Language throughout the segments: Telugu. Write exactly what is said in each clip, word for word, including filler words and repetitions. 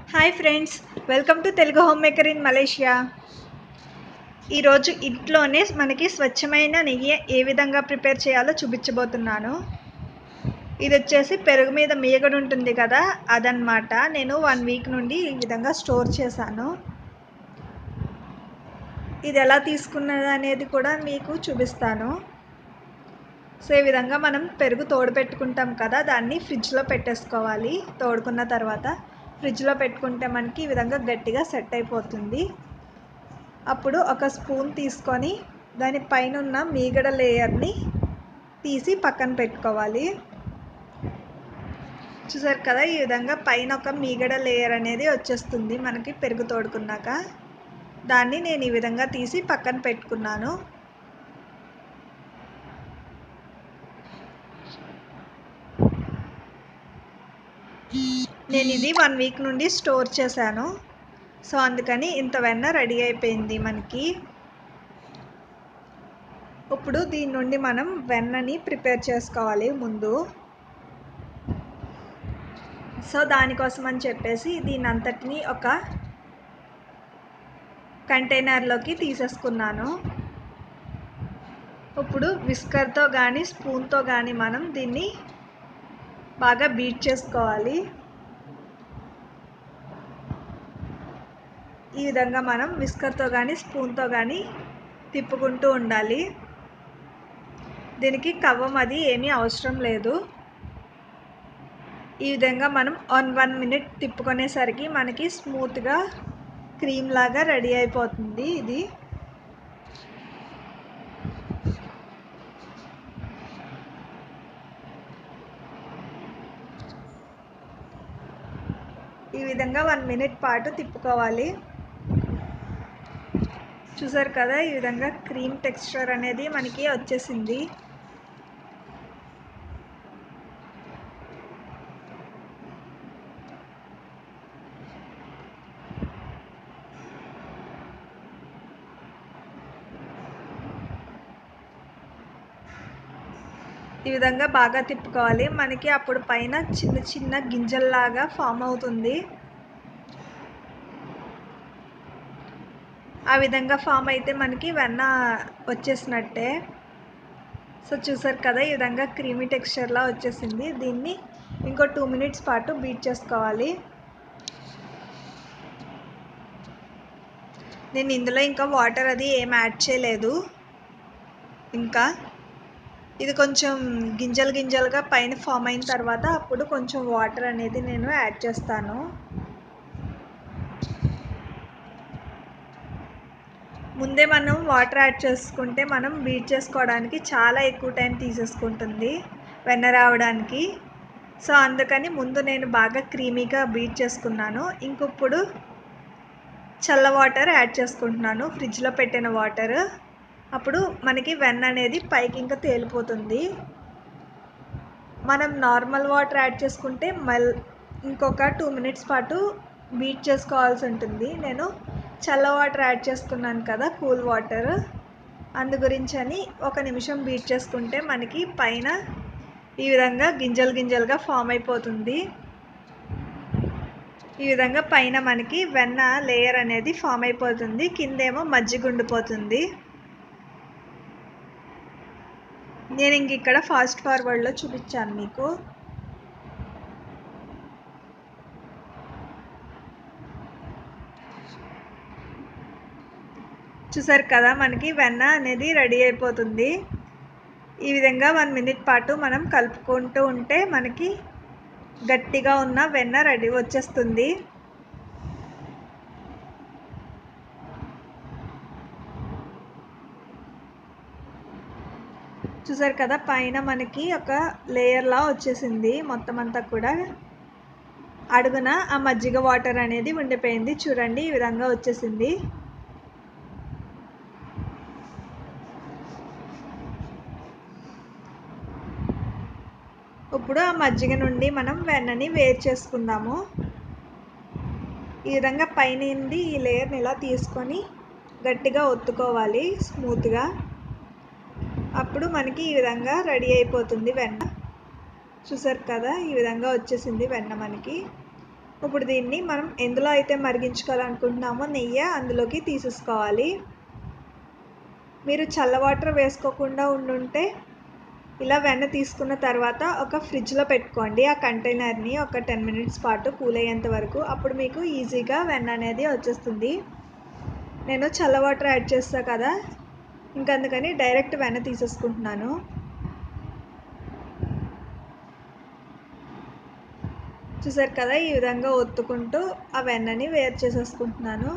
Hi friends, welcome to Telugu home maker in Malaysia. ఈరోజు ఇంట్లోనే మనకి స్వచ్ఛమైన నెయ్యి ఏ విధంగా ప్రిపేర్ చేయాలో చూపించబోతున్నాను. ఇది వచ్చేసి పెరుగు మీద మీగడ ఉంటుంది కదా, అదనమాట. నేను వన్ వీక్ నుండి ఈ విధంగా స్టోర్ చేశాను. ఇది ఎలా తీసుకున్నది అనేది కూడా మీకు చూపిస్తాను. సో ఈ విధంగా మనం పెరుగు తోడు పెట్టుకుంటాం కదా, దాన్ని ఫ్రిడ్జ్లో పెట్టేసుకోవాలి. తోడుకున్న తర్వాత ఫ్రిడ్జ్లో పెట్టుకుంటే మనకి ఈ విధంగా గట్టిగా సెట్ అయిపోతుంది. అప్పుడు ఒక స్పూన్ తీసుకొని దాని పైన ఉన్న మీగడ లేయర్ని తీసి పక్కన పెట్టుకోవాలి. చూసారు కదా, ఈ విధంగా పైన ఒక మీగడ లేయర్ అనేది వచ్చేస్తుంది మనకి పెరుగు తోడుకున్నాక. దాన్ని నేను ఈ విధంగా తీసి పక్కన పెట్టుకున్నాను. నేను ఇది వన్ వీక్ నుండి స్టోర్ చేశాను. సో అందుకని ఇంత వెన్న రెడీ అయిపోయింది మనకి. ఇప్పుడు దీని నుండి మనం వెన్నని ప్రిపేర్ చేసుకోవాలి ముందు. సో దానికోసం అని చెప్పేసి దీని అంతటిని ఒక కంటైనర్లోకి తీసేసుకున్నాను. ఇప్పుడు విస్కర్తో కానీ స్పూన్తో కానీ మనం దీన్ని బాగా బీట్ చేసుకోవాలి. ఈ విధంగా మనం విస్కర్తో కానీ స్పూన్తో కానీ తిప్పుకుంటూ ఉండాలి. దీనికి కవ్వం అది ఏమీ అవసరం లేదు. ఈ విధంగా మనం వన్ వన్ మినిట్ తిప్పుకునేసరికి మనకి స్మూత్గా క్రీమ్ లాగా రెడీ అయిపోతుంది. ఇది ఈ విధంగా వన్ మినిట్ పాటు తిప్పుకోవాలి. చూసారు కదా, ఈ విధంగా క్రీమ్ టెక్స్చర్ అనేది మనకి వచ్చేసింది. ఈ విధంగా బాగా తిప్పుకోవాలి. మనకి అప్పుడు పైన చిన్న చిన్న గింజల్లాగా ఫామ్ అవుతుంది. ఆ విధంగా ఫామ్ అయితే మనకి వెన్న వచ్చేసినట్టే. సో చూసారు కదా, ఈ విధంగా క్రీమీ టెక్స్చర్లా వచ్చేసింది. దీన్ని ఇంకో టూ మినిట్స్ పాటు బీట్ చేసుకోవాలి. నేను ఇందులో ఇంకా వాటర్ అది ఏం యాడ్ చేయలేదు. ఇంకా ఇది కొంచెం గింజలు గింజలుగా పైన ఫామ్ అయిన తర్వాత అప్పుడు కొంచెం వాటర్ అనేది నేను యాడ్ చేస్తాను. ముందే మనం వాటర్ యాడ్ చేసుకుంటే మనం బీట్ చేసుకోవడానికి చాలా ఎక్కువ టైం తీసేసుకుంటుంది వెన్న రావడానికి. సో అందుకని ముందు నేను బాగా క్రీమీగా బీట్ చేసుకున్నాను. ఇంకొప్పుడు చల్ల వాటర్ యాడ్ చేసుకుంటున్నాను, ఫ్రిడ్జ్లో పెట్టిన వాటర్. అప్పుడు మనకి వెన్న అనేది పైకి ఇంకా తేలిపోతుంది. మనం నార్మల్ వాటర్ యాడ్ చేసుకుంటే మళ్ళీ ఇంకొక టూ మినిట్స్ పాటు బీట్ చేసుకోవాల్సి ఉంటుంది. నేను చల్ల వాటర్ యాడ్ చేసుకున్నాను కదా, కూల్ వాటర్, అందు గురించి అని ఒక నిమిషం బీట్ చేసుకుంటే మనకి పైన ఈ విధంగా గింజలు గింజలుగా ఫామ్ అయిపోతుంది. ఈ విధంగా పైన మనకి వెన్న లేయర్ అనేది ఫామ్ అయిపోతుంది, కిందేమో మజ్జిగ ఉండిపోతుంది. నేను ఇంక ఇక్కడ ఫాస్ట్ ఫార్వర్డ్లో చూపించాను మీకు. చూసారు కదా, మనకి వెన్న అనేది రెడీ అయిపోతుంది. ఈ విధంగా వన్ మినిట్ పాటు మనం కలుపుకుంటూ ఉంటే మనకి గట్టిగా ఉన్న వెన్న రెడీ వచ్చేస్తుంది. చూసారు కదా, పైన మనకి ఒక లేయర్లా వచ్చేసింది. మొత్తం అంతా కూడా అడుగున ఆ మజ్జిగ వాటర్ అనేది ఉండిపోయింది. చూడండి, ఈ విధంగా వచ్చేసింది. ఇప్పుడు ఆ మజ్జిగ నుండి మనం వెన్నని వేరు చేసుకుందాము. ఈ విధంగా పైనుండి ఈ లేయర్ని ఇలా తీసుకొని గట్టిగా ఒత్తుకోవాలి స్మూత్గా. అప్పుడు మనకి ఈ విధంగా రెడీ అయిపోతుంది వెన్న. చూసారు కదా, ఈ విధంగా వచ్చేసింది వెన్న మనకి. ఇప్పుడు దీన్ని మనం ఎందులో అయితే మరిగించుకోవాలనుకుంటున్నామో నెయ్యి అందులోకి తీసేసుకోవాలి. మీరు చల్ల వాటర్ వేసుకోకుండా ఉండుంటే ఇలా వెన్న తీసుకున్న తర్వాత ఒక ఫ్రిడ్జ్లో పెట్టుకోండి ఆ కంటైనర్ని ఒక టెన్ మినిట్స్ పాటు కూల్ అయ్యేంత వరకు. అప్పుడు మీకు ఈజీగా వెన్న అనేది వచ్చేస్తుంది. నేను చల్ల వాటర్ యాడ్ చేస్తా కదా, ఇంకా అందుకని డైరెక్ట్ వెన్న తీసేసుకుంటున్నాను. చూసారు కదా, ఈ విధంగా ఒత్తుకుంటూ ఆ వెన్నని వేరు చేసేసుకుంటున్నాను.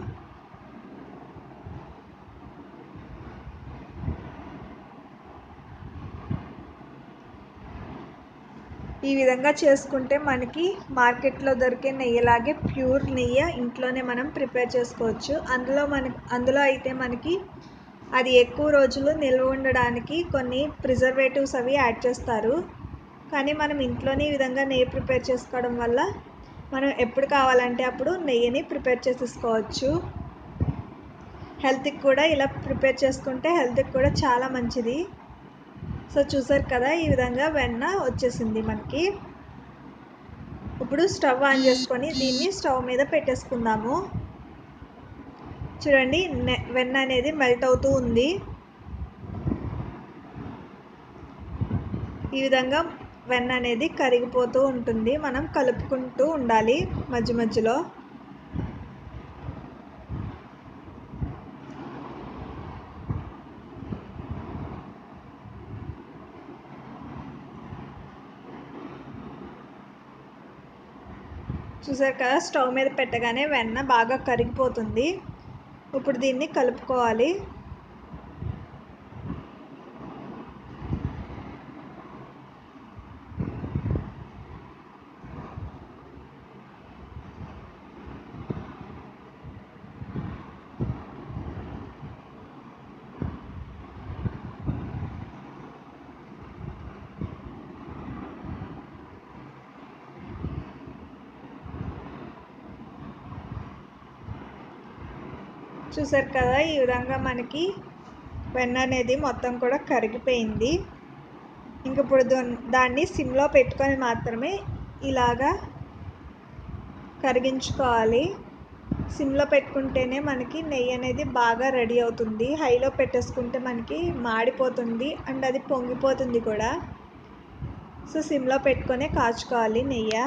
ఈ విధంగా చేసుకుంటే మనకి మార్కెట్లో దొరికే నెయ్యిలాగే ప్యూర్ నెయ్యి ఇంట్లోనే మనం ప్రిపేర్ చేసుకోవచ్చు. అందులో మన అందులో అయితే మనకి అది ఎక్కువ రోజులు నిల్వ ఉండడానికి కొన్ని ప్రిజర్వేటివ్స్ అవి యాడ్ చేస్తారు. కానీ మనం ఇంట్లోనే ఈ విధంగా నెయ్యి ప్రిపేర్ చేసుకోవడం వల్ల మనం ఎప్పుడు కావాలంటే అప్పుడు నెయ్యిని ప్రిపేర్ చేసేసుకోవచ్చు. హెల్త్కి కూడా ఇలా ప్రిపేర్ చేసుకుంటే హెల్త్కి కూడా చాలా మంచిది. సో చూసారు కదా, ఈ విధంగా వెన్న వచ్చేసింది మనకి. ఇప్పుడు స్టవ్ ఆన్ చేసుకొని దీన్ని స్టవ్ మీద పెట్టేసుకుందాము. చూడండి, వెన్న అనేది మెల్ట్ అవుతూ ఉంది. ఈ విధంగా వెన్న అనేది కరిగిపోతూ ఉంటుంది. మనం కలుపుకుంటూ ఉండాలి మధ్య మధ్యలో. చూసారు కదా, స్టవ్ మీద పెట్టగానే వెన్న బాగా కరిగిపోతుంది. ఇప్పుడు దీన్ని కలుపుకోవాలి. చూసారు కదా, ఈ విధంగా మనకి వెన్న అనేది మొత్తం కూడా కరిగిపోయింది. ఇంక ఇప్పుడు దాన్ని సిమ్లో పెట్టుకొని మాత్రమే ఇలాగా కరిగించుకోవాలి. సిమ్లో పెట్టుకుంటేనే మనకి నెయ్యి అనేది బాగా రెడీ అవుతుంది. హైలో పెట్టేసుకుంటే మనకి మాడిపోతుంది అండ్ అది పొంగిపోతుంది కూడా. సో సిమ్లో పెట్టుకొనే కాచుకోవాలి నెయ్యి.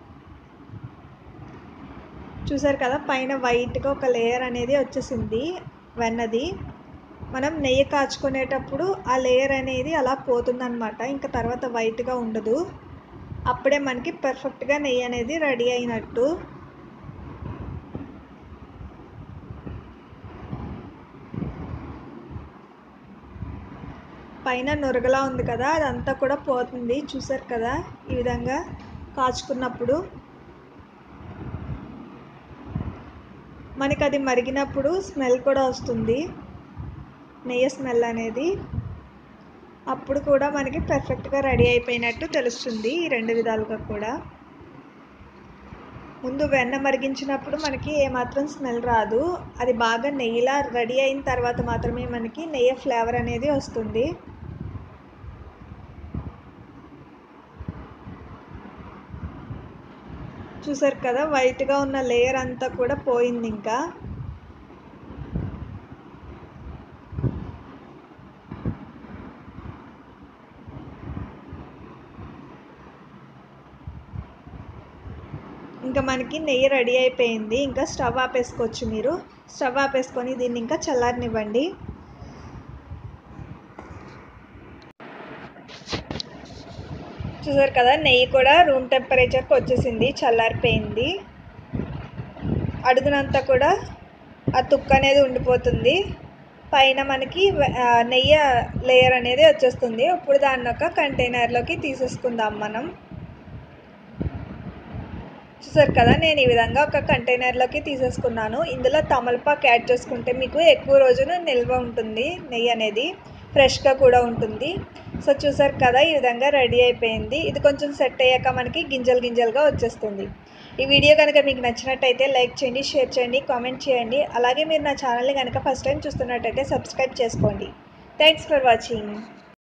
చూసారు కదా, పైన వైట్గా ఒక లేయర్ అనేది వచ్చేసింది వెన్నది. మనం నెయ్యి కాచుకునేటప్పుడు ఆ లేయర్ అనేది అలా పోతుందన్నమాట. ఇంకా తర్వాత వైట్గా ఉండదు. అప్పుడే మనకి పర్ఫెక్ట్గా నెయ్యి అనేది రెడీ అయినట్టు. పైన నురగలా ఉంది కదా, అదంతా కూడా పోతుంది. చూసారు కదా, ఈ విధంగా కాచుకున్నప్పుడు మనకి అది మరిగినప్పుడు స్మెల్ కూడా వస్తుంది, నెయ్యి స్మెల్ అనేది. అప్పుడు కూడా మనకి పర్ఫెక్ట్గా రెడీ అయిపోయినట్టు తెలుస్తుంది ఈ రెండు విధాలుగా కూడా. ముందు వెన్న మరిగించినప్పుడు మనకి ఏమాత్రం స్మెల్ రాదు. అది బాగా నెయ్యిలా రెడీ అయిన తర్వాత మాత్రమే మనకి నెయ్యి ఫ్లేవర్ అనేది వస్తుంది. చూసారు కదా, వైట్గా ఉన్న లేయర్ అంతా కూడా పోయింది. ఇంకా ఇంకా మనకి నెయ్యి రెడీ అయిపోయింది. ఇంకా స్టవ్ ఆపేసుకోవచ్చు. మీరు స్టవ్ ఆపేసుకొని దీన్ని ఇంకా చల్లారనివ్వండి. చూసారు కదా, నెయ్యి కూడా రూమ్ టెంపరేచర్కి వచ్చేసింది, చల్లారిపోయింది. అడుగునంతా కూడా ఆ తుక్కు అనేది ఉండిపోతుంది. పైన మనకి నెయ్యి లేయర్ అనేది వచ్చేస్తుంది. ఇప్పుడు దాన్ని ఒక కంటైనర్లోకి తీసేసుకుందాం మనం. చూసారు కదా, నేను ఈ విధంగా ఒక కంటైనర్లోకి తీసేసుకున్నాను. ఇందులో తమలపాకు యాడ్ చేసుకుంటే మీకు ఎక్కువ రోజులు నిల్వ ఉంటుంది. నెయ్యి అనేది ఫ్రెష్గా కూడా ఉంటుంది. సో చూసారు కదా, ఈ విధంగా రెడీ అయిపోయింది. ఇది కొంచెం సెట్ అయ్యాక మనకి గింజలు గింజలుగా వచ్చేస్తుంది. ఈ వీడియో కనుక మీకు నచ్చినట్టయితే లైక్ చేయండి, షేర్ చేయండి, కామెంట్ చేయండి. అలాగే మీరు నా ఛానల్ని కనుక ఫస్ట్ టైం చూస్తున్నట్టయితే సబ్స్క్రైబ్ చేసుకోండి. Thanks for watching.